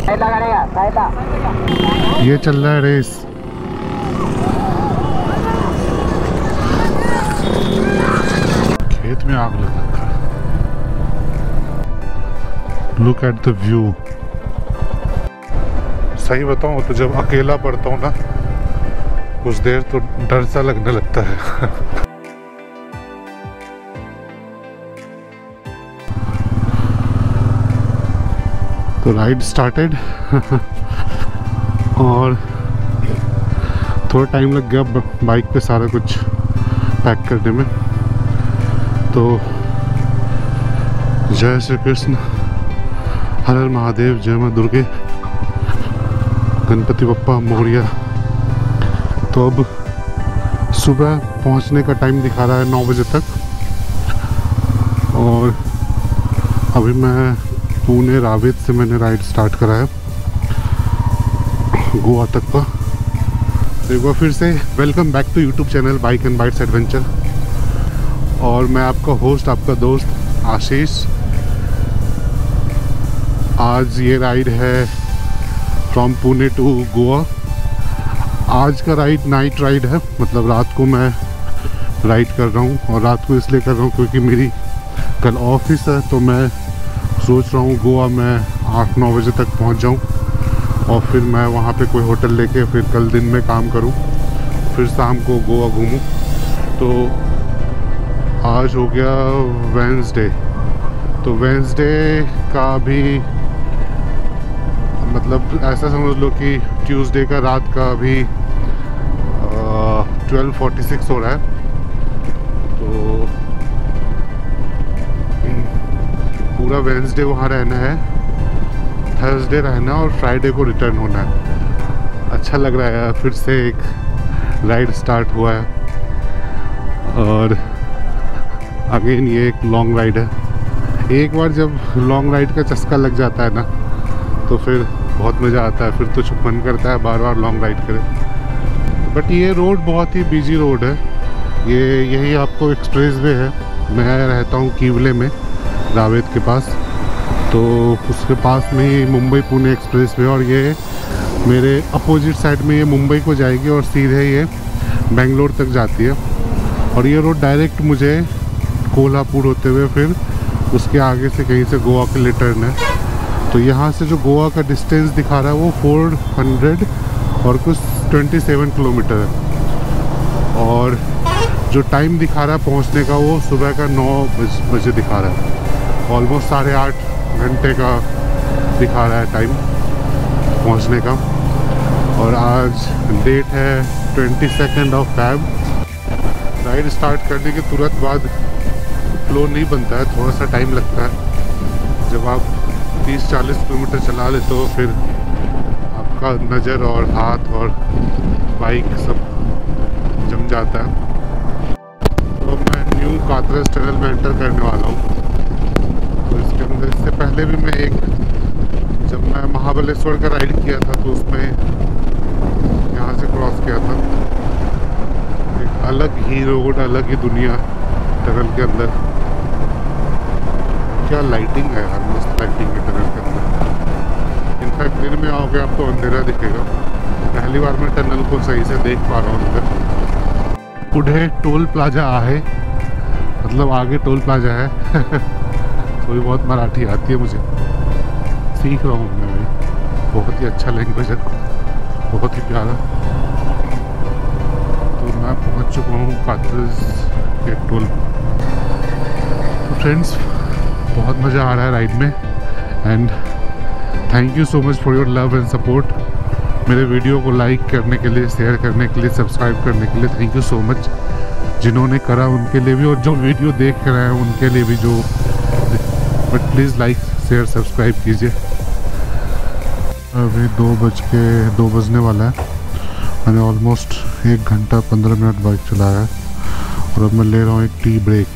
ये चल रहा है रेस। खेत में आग लग रखा है। Look at the view. सही बताऊं तो जब अकेला पड़ता हूँ ना कुछ देर तो डर सा लगने लगता है। तो राइड स्टार्टेड और थोड़ा टाइम लग गया बाइक पे सारा कुछ पैक करने में। तो जय श्री कृष्ण, हर हर महादेव, जय मां दुर्गे, गणपति बप्पा मोरिया। तो अब सुबह पहुंचने का टाइम दिखा रहा है 9 बजे तक और अभी मैं पुणे रावेत से मैंने राइड स्टार्ट करा है गोवा तक का। तो एक बार फिर से welcome back to YouTube channel bike and bites adventure. और मैं आपका होस्ट, आपका दोस्त आशीष। आज ये राइड है फ्रॉम पुणे टू गोवा। आज का राइड नाइट राइड है, मतलब रात को मैं राइड कर रहा हूँ। और रात को इसलिए कर रहा हूँ क्योंकि मेरी कल ऑफिस है। तो मैं सोच रहा हूँ गोवा में 8-9 बजे तक पहुँच जाऊँ और फिर मैं वहाँ पे कोई होटल लेके फिर कल दिन में काम करूँ, फिर शाम को गोवा घूमूँ। तो आज हो गया वेडनेसडे। तो वेडनेसडे का भी मतलब ऐसा समझ लो कि ट्यूसडे का रात का अभी 12:46 हो रहा है। तो पूरा वेडनेसडे वहाँ रहना है, थर्सडे रहना और फ्राइडे को रिटर्न होना है। अच्छा लग रहा है, फिर से एक राइड स्टार्ट हुआ है और अगेन ये एक लॉन्ग राइड है। एक बार जब लॉन्ग राइड का चस्का लग जाता है ना तो फिर बहुत मज़ा आता है, फिर तो मन करता है बार बार लॉन्ग राइड करें। बट ये रोड बहुत ही बिजी रोड है। यही आपको एक्सप्रेस वे है। मैं रहता हूँ कीवले में, रावेत के पास। तो उसके पास में ही मुंबई पुणे एक्सप्रेस वे, और ये मेरे अपोजिट साइड में ये मुंबई को जाएगी और सीधे ये बेंगलोर तक जाती है। और ये रोड डायरेक्ट मुझे कोल्हापुर होते हुए फिर उसके आगे से कहीं से गोवा के लिए टर्न है। तो यहाँ से जो गोवा का डिस्टेंस दिखा रहा है वो 400 और कुछ 27 किलोमीटर है। और जो टाइम दिखा रहा है पहुँचने का वो सुबह का 9 बजे दिखा रहा है। ऑलमोस्ट 8.5 घंटे का दिखा रहा है टाइम पहुँचने का। और आज डेट है 22 Feb। राइड स्टार्ट करने के तुरंत बाद फ्लो नहीं बनता है, थोड़ा सा टाइम लगता है। जब आप 30-40 किलोमीटर चला ले तो फिर आपका नज़र और हाथ और बाइक सब जम जाता है। तो मैं न्यू कातरस टनल में एंटर करने वाला हूँ। तो इसके अंदर इससे पहले भी मैं जब मैं महाबलेश्वर का राइड किया था तो उसमें यहाँ से क्रॉस किया था। एक अलग ही रोड, अलग ही दुनिया टनल के अंदर। क्या लाइटिंग है यार, मस्त लाइटिंग है टनल के अंदर। इनफैक्ट दिन में आओगे आपको अंधेरा दिखेगा। पहली बार मैं टनल को सही से देख पा रहा हूँ अंदर। पुढे टोल प्लाजा आहे, मतलब आगे टोल प्लाजा है। थोड़ी बहुत मराठी आती है मुझे, सीख रहा हूँ मैं भी। बहुत ही अच्छा लैंग्वेज है, बहुत ही प्यारा। तो मैं पहुँच चुका हूँ कातरस के टोल। तो फ्रेंड्स, बहुत मज़ा आ रहा है राइड में। And thank you so much for your love and support. मेरे वीडियो को लाइक करने के लिए, शेयर करने के लिए, सब्सक्राइब करने के लिए थैंक यू सो मच। जिन्होंने करा उनके लिए भी, और जो वीडियो देख रहे हैं उनके लिए भी। But please like, share, subscribe कीजिए। अभी 2 बजने वाला है। मैंने ऑलमोस्ट 1 घंटा 15 मिनट बाइक चलाया है और अब मैं ले रहा हूँ एक टी ब्रेक।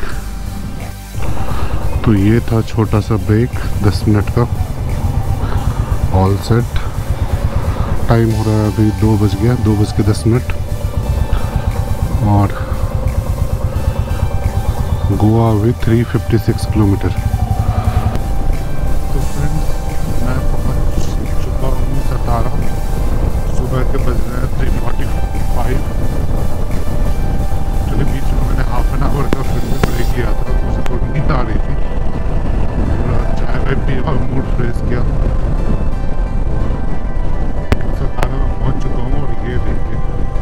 तो ये था छोटा सा ब्रेक 10 मिनट का। All set. टाइम हो रहा है अभी 2 बज गया, 2:10। और गोवा अभी 356 किलोमीटर। तो फ्रेंड्स, मैं पहुंच चुका और मूड फ्रेश किया। सतारा में पहुंच चुका हूँ और ये देखिए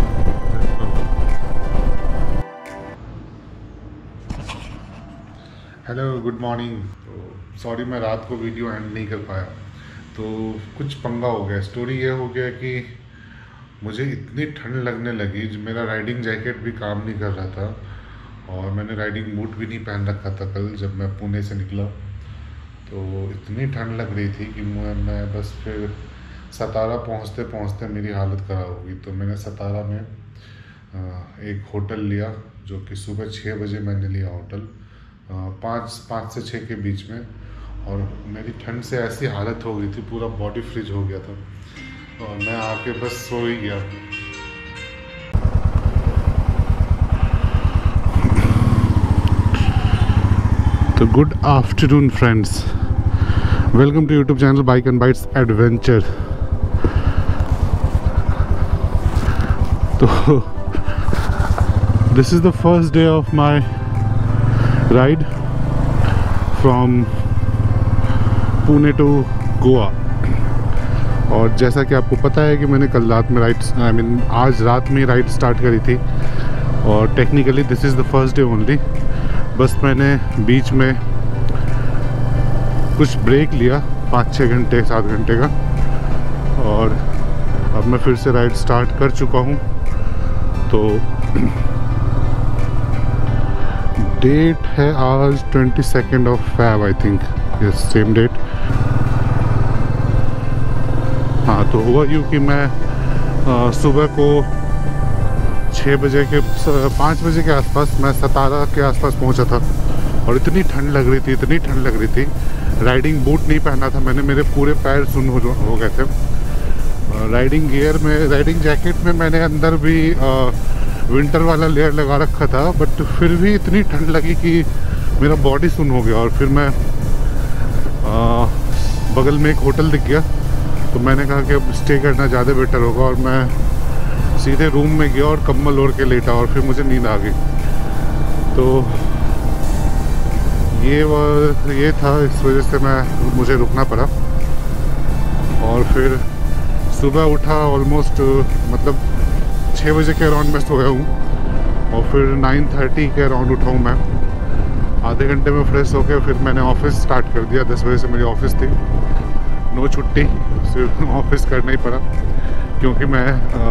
हेलो गुड मॉर्निंग। तो सॉरी मैं रात को वीडियो एंड नहीं कर पाया, तो कुछ पंगा हो गया। स्टोरी ये हो गया कि मुझे इतनी ठंड लगने लगी, मेरा राइडिंग जैकेट भी काम नहीं कर रहा था और मैंने राइडिंग बूट भी नहीं पहन रखा था कल जब मैं पुणे से निकला। तो इतनी ठंड लग रही थी कि मैं बस फिर सतारा पहुंचते पहुंचते मेरी हालत ख़राब हो गई। तो मैंने सतारा में एक होटल लिया, जो कि सुबह 6 बजे मैंने लिया होटल, 5 से 6 के बीच में। और मेरी ठंड से ऐसी हालत हो गई थी, पूरा बॉडी फ्रीज हो गया था और मैं आके बस सो ही गया। तो good afternoon friends, welcome to YouTube channel bike and bites adventure. तो this is the first day of my ride from Pune to Goa. और जैसा कि आपको पता है कि मैंने कल रात में आज रात में राइड स्टार्ट करी थी और technically this is the first day only. बस मैंने बीच में कुछ ब्रेक लिया 5-6 घंटे 7 घंटे का, और अब मैं फिर से राइड स्टार्ट कर चुका हूँ। तो डेट है आज 22 of Feb I think, yes same date. हाँ, तो हुआ यूँ कि मैं सुबह को 5 बजे के आसपास मैं सतारा के आसपास पहुंचा था और इतनी ठंड लग रही थी। राइडिंग बूट नहीं पहना था मैंने, मेरे पूरे पैर सुन्न हो गए थे। राइडिंग गियर में, राइडिंग जैकेट में मैंने अंदर भी विंटर वाला लेयर लगा रखा था, बट फिर भी इतनी ठंड लगी कि मेरा बॉडी सुन्न हो गया। और फिर मैं बगल में एक होटल दिख गया, तो मैंने कहा कि अब स्टे करना ज़्यादा बेटर होगा, और मैं सीधे रूम में गया और कंबल ओढ़ के लेटा और फिर मुझे नींद आ गई। तो ये था, इस वजह से मुझे रुकना पड़ा। और फिर सुबह उठा ऑलमोस्ट मतलब 6 बजे के अराउंड मैं सोया हूँ और फिर 9:30 के अराउंड उठा हूँ मैं। आधे घंटे में फ्रेश होकर फिर मैंने ऑफिस स्टार्ट कर दिया। 10 बजे से मेरी ऑफिस थी, नो छुट्टी, सिर्फ ऑफिस करना ही पड़ा क्योंकि मैं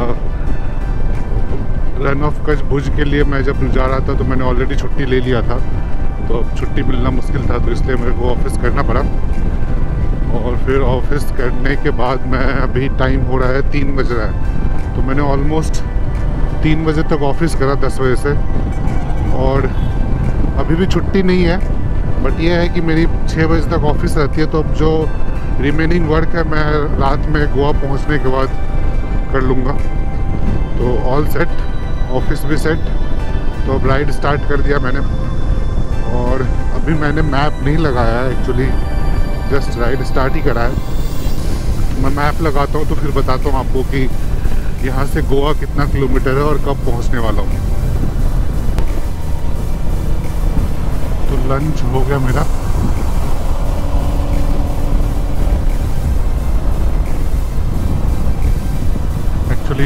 रन ऑफ कच्छ भुज के लिए मैं जब जा रहा था तो मैंने ऑलरेडी छुट्टी ले लिया था, तो अब छुट्टी मिलना मुश्किल था, तो इसलिए मेरे को ऑफिस करना पड़ा। और फिर ऑफिस करने के बाद मैं अभी टाइम हो रहा है 3 बज रहा है, तो मैंने ऑलमोस्ट 3 बजे तक ऑफिस करा 10 बजे से, और अभी भी छुट्टी नहीं है। बट ये है कि मेरी 6 बजे तक ऑफिस रहती है, तो अब जो रिमेनिंग वर्क है मैं रात में गोवा पहुंचने के बाद कर लूँगा। तो ऑल सेट, ऑफिस भी सेट। तो अब राइड स्टार्ट कर दिया मैंने, और अभी मैंने मैप नहीं लगाया है एक्चुअली, जस्ट राइड स्टार्ट ही करा है। मैं मैप लगाता हूँ तो फिर बताता हूँ आपको कि यहाँ से गोवा कितना किलोमीटर है और कब पहुँचने वाला हूँ। तो लंच हो गया मेरा, एक्चुअली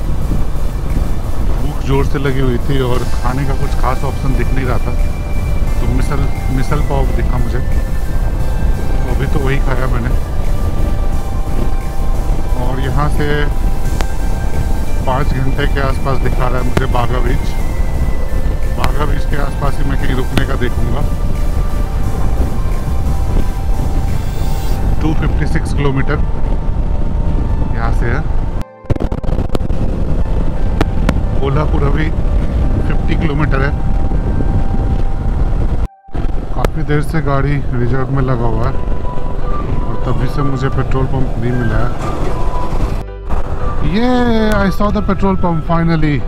भूख जोर से लगी हुई थी और खाने का कुछ खास ऑप्शन दिख नहीं रहा था, तो मिसल पाव दिखा मुझे, तो अभी तो वही खाया मैंने। और यहाँ से 5 घंटे के आसपास दिखा रहा है मुझे बागा बीच के आसपास ही मैं कहीं रुकने का देखूंगा। 256 किलोमीटर यहाँ से है। कोल्हापुर अभी 50 किलोमीटर है। काफ़ी देर से गाड़ी रिजर्व में लगा हुआ है और तभी से मुझे पेट्रोल पंप नहीं मिला है। ये I saw the petrol pump finally.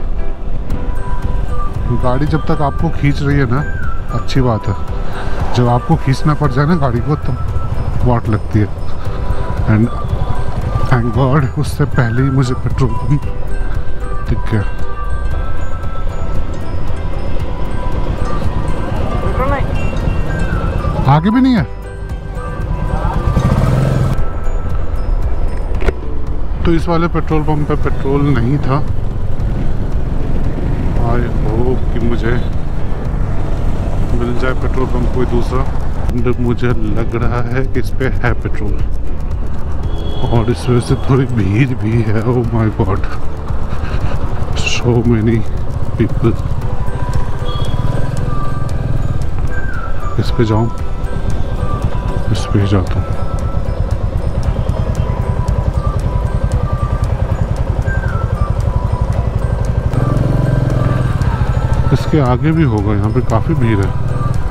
गाड़ी जब तक आपको खींच रही है ना, अच्छी बात है। जब आपको खींचना पड़ जाए ना गाड़ी को, तब वाट लगती है। एंड थैंक गॉड उससे पहले ही मुझे पेट्रोल पंप दिख गया। आगे भी नहीं है। तो इस वाले पेट्रोल पंप पे पेट्रोल नहीं था। आई होप कि मुझे मिल जाए पेट्रोल पंप कोई दूसरा। मुझे लग रहा है कि इस पे है पेट्रोल और इस वजह से थोड़ी भीड़ भी है। Oh my God, so many people. इस पे जाऊं, इस पे ही जाता हूँ। इसके आगे भी होगा, यहाँ पे काफ़ी भीड़ है।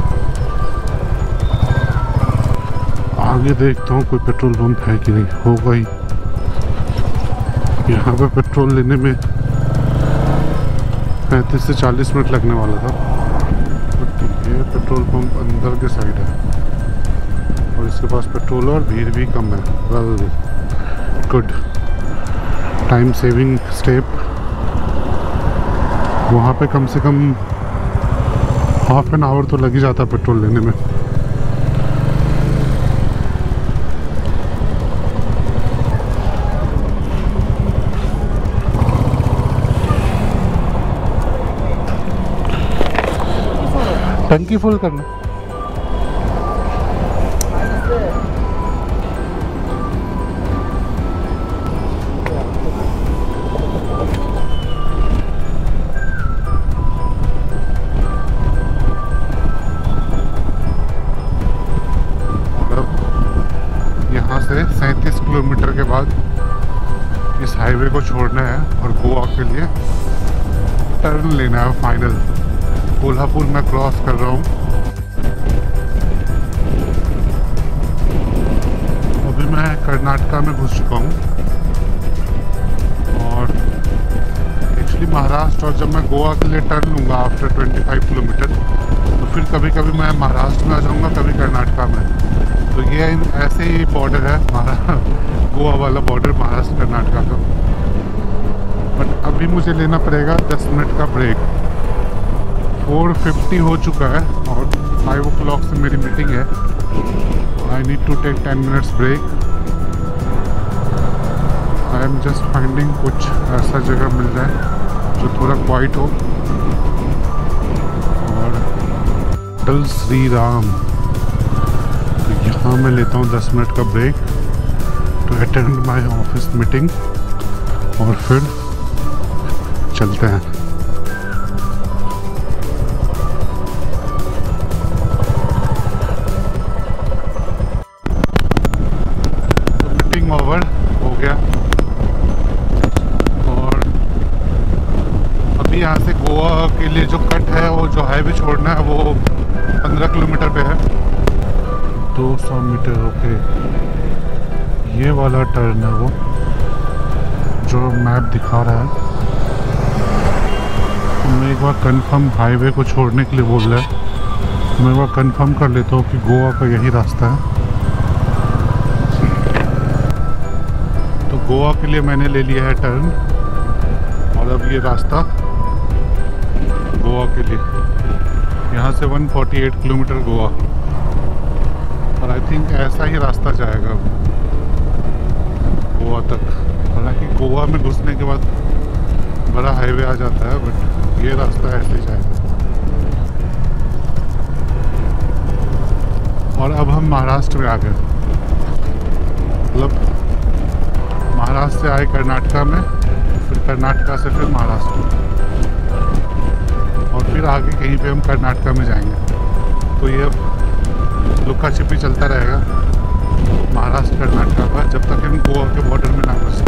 आगे देखता हूँ कोई पेट्रोल पंप है कि नहीं। होगा ही, यहाँ पे पेट्रोल लेने में 35 से 40 मिनट लगने वाला था। बट ये पेट्रोल पंप अंदर के साइड है और इसके पास पेट्रोल और भीड़ भी कम है। Well good, time saving step. वहाँ पे कम से कम हाफ एन आवर तो लग ही जाता पेट्रोल लेने में। टंकी फुल करना। यहाँ से 37 किलोमीटर के बाद इस हाईवे को छोड़ना है और गोवा के लिए टर्न लेना है फाइनल। कोल्हापुर में क्रॉस कर रहा हूँ। अभी मैं कर्नाटका में घुस चुका हूँ और एक्चुअली महाराष्ट्र, और जब मैं गोवा के लिए टर्न लूँगा आफ्टर 25 किलोमीटर तो फिर कभी कभी मैं महाराष्ट्र में आ जाऊँगा, कभी कर्नाटका में। तो ये ऐसे ही बॉर्डर है हमारा, गोवा वाला बॉर्डर महाराष्ट्र कर्नाटका का। बट अभी मुझे लेना पड़ेगा 10 मिनट का ब्रेक। 4:50 हो चुका है और 5 o'clock से मेरी मीटिंग है। I need to take 10 minutes break. I am just finding कुछ ऐसा जगह मिल जाए जो थोड़ा क्वाइट हो। और होटल श्री राम, तो यहाँ मैं लेता हूँ 10 मिनट का break to attend my office meeting और फिर चलते हैं। ओवर हो गया और अभी यहाँ से गोवा के लिए जो कट है, वो जो हाईवे छोड़ना है वो 15 किलोमीटर पे है। 200 मीटर। ओके, ये वाला टर्न है वो जो मैप दिखा रहा है। मैं एक बार कंफर्म हाईवे को छोड़ने के लिए बोल रहा है। मैं एक बार कंफर्म कर लेता हूँ कि गोवा का यही रास्ता है। गोवा के लिए मैंने ले लिया है टर्न और अब ये रास्ता गोवा के लिए, यहाँ से 148 किलोमीटर गोवा, और आई थिंक ऐसा ही रास्ता जाएगा गोवा तक। हालांकि गोवा में घुसने के बाद बड़ा हाईवे आ जाता है, बट ये रास्ता ऐसे ही जाएगा। और अब हम महाराष्ट्र में आ गए, मतलब महाराष्ट्र से आए कर्नाटका में, फिर कर्नाटका से फिर महाराष्ट्र, और फिर आगे कहीं पे हम कर्नाटका में जाएंगे। तो ये लुक्का छिपी चलता रहेगा महाराष्ट्र कर्नाटका का, जब तक हम गोवा के बॉर्डर में ना घुसे।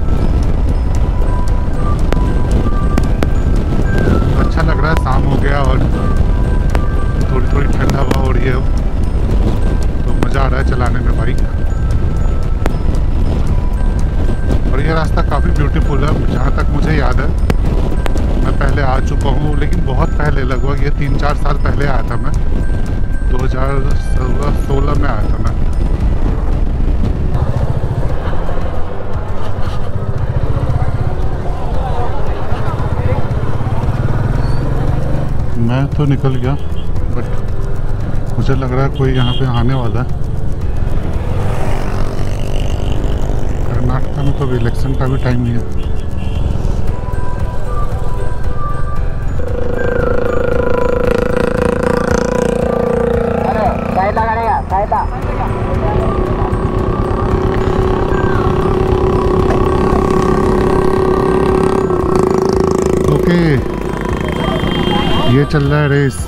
अच्छा लग रहा है, शाम हो गया और थोड़ी थोड़ी ठंड हवा हो रही है, तो मज़ा आ रहा है चलाने में बाइक। और ये रास्ता काफ़ी ब्यूटीफुल है, जहाँ तक मुझे याद है। मैं पहले आ चुका हूँ, लेकिन बहुत पहले, लगभग ये 3-4 साल पहले आया था मैं। 2016 में आया था मैं। मैं तो निकल गया, बट मुझे लग रहा है कोई यहाँ पे आने वाला है। कर्नाटका में तो अभी इलेक्शन का भी टाइम नहीं है। ओके, ये चल रहा है रेस।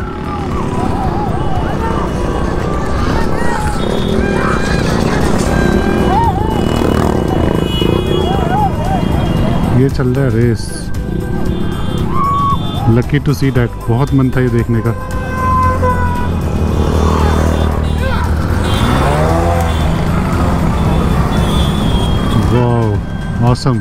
ये चल रहा है race. Lucky to see that. बहुत मन था ये देखने का। वाह, ऑसम।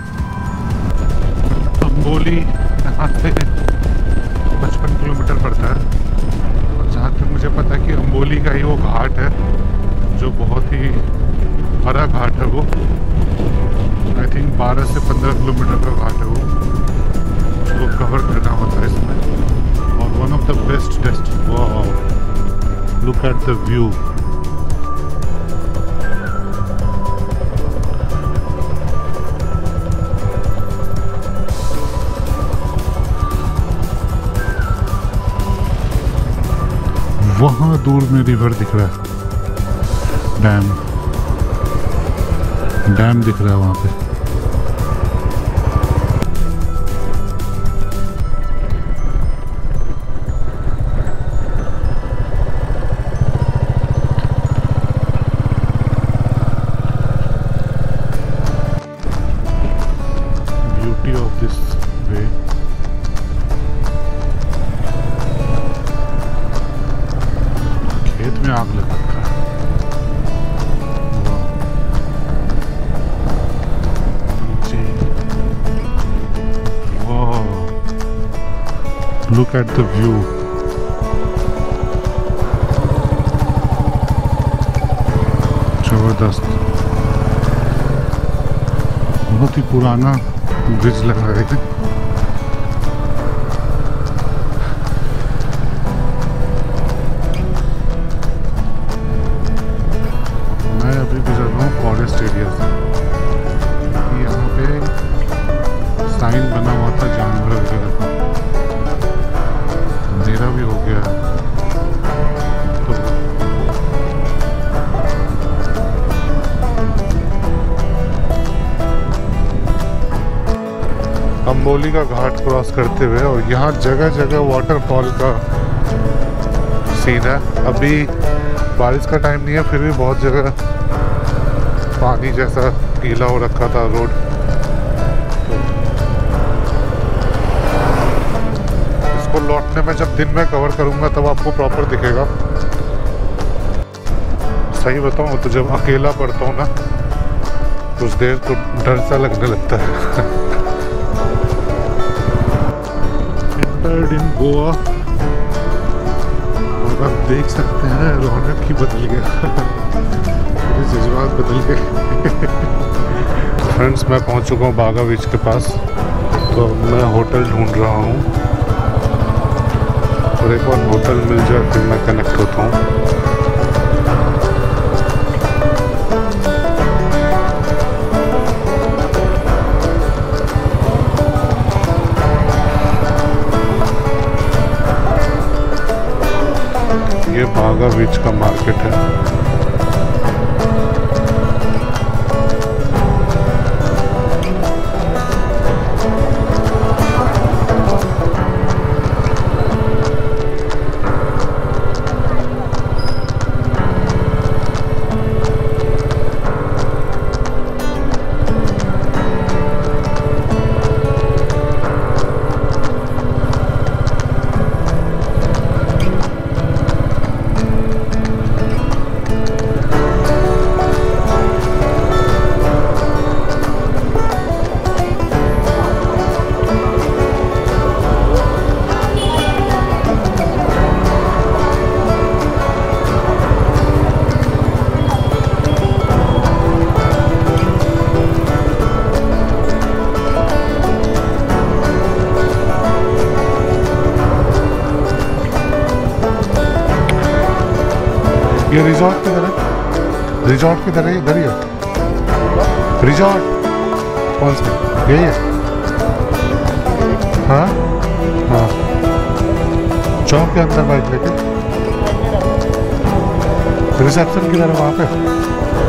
अंबोली यहाँ से 55 किलोमीटर पड़ता है, और जहाँ तक मुझे पता है कि अंबोली का ही वो घाट है जो बहुत ही बड़ा घाट है। वो आई थिंक 12 से 15 किलोमीटर का घाट है वो, उसको कवर करना होता है इसमें। और one of the best destination. वाह, लुक एट द व्यू। वहाँ दूर में रिवर दिख रहा है, डैम दिख रहा है वहाँ पे। Beauty of this way. खेत में आग लगा रखा है। Look at the view. जबरदस्त। बहुत ही पुराना ब्रिज लग रहा है। मैं अभी गुजर रहा हूँ फॉरेस्ट एरिया से। यहाँ पे साइन बना हुआ था जानवर वगैरह का, अंधेरा भी हो गया तो अंबोली का घाट क्रॉस करते हुए, और यहाँ जगह जगह वाटरफॉल का सीन है। अभी बारिश का टाइम नहीं है, फिर भी बहुत जगह पानी जैसा गीला हो रखा था रोड। इसको लौटने में जब दिन में कवर करूंगा तब आपको प्रॉपर दिखेगा। सही बताऊं तो जब अकेला पड़ता हूँ ना, कुछ देर तो डर सा लगने लगता है। एंटर्ड इन गोवा, और आप देख सकते हैं रौनक ही बदल गया। जज्बात बदल गए। फ्रेंड्स, मैं पहुंच चुका हूँ बागा बीच के पास। तो मैं होटल ढूंढ रहा हूँ, और एक बार होटल मिल जाए फिर मैं कनेक्ट होता हूँ। ये बागा बीच का मार्केट है। ये रिजॉर्ट किधर है? रिजॉर्ट किधर है? इधर ही है रिजॉर्ट। कौन सा यही है? हाँ हाँ, चौक के अंदर बाइक लेके रिसेप्शन किधर है वहाँ पे?